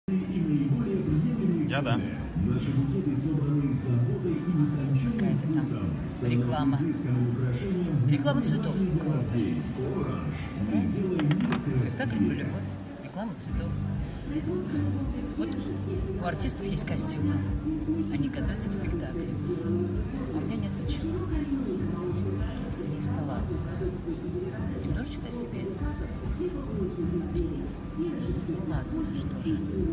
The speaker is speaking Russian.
Я да. Какая-то там реклама. Реклама цветов. Спектакль про любовь. Реклама цветов. Вот у артистов есть костюмы. Они готовятся к спектаклю. А у меня нет ничего. Ни стола. Немножечко о себе. Ну ладно, что же.